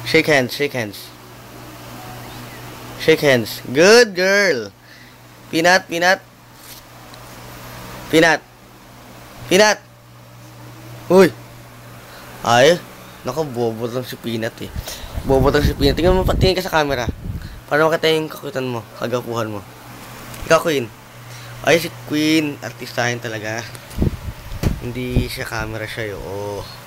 Shake hands, shake hands. Shake hands. Good girl. Peanut, peanut. Peanut. Peanut. Uy. Ay. Naku, bobo lang si Peanut eh. Bobo lang si Peanut. Tingnan mo, tingin ka sa camera. Para makita yung kakutan mo, kagapuhan mo. Ikaw, Queen. Ay, si Queen. Artistahin talaga. Hindi siya camera siya, yo. Oh.